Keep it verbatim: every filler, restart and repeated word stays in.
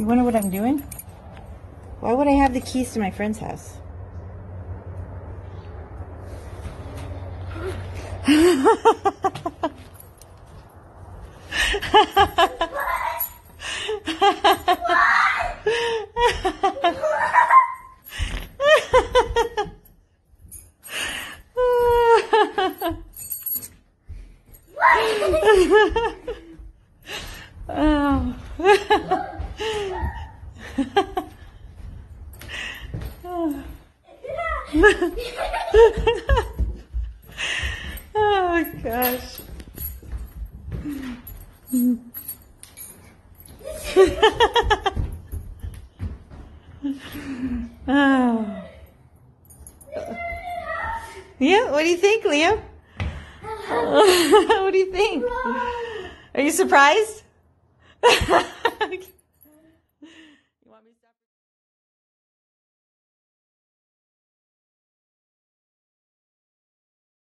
You wonder what I'm doing? Why would I have the keys to my friend's house? Oh. Oh my gosh. Oh. Yeah, what do you think, Liam? What do you think? Are you surprised?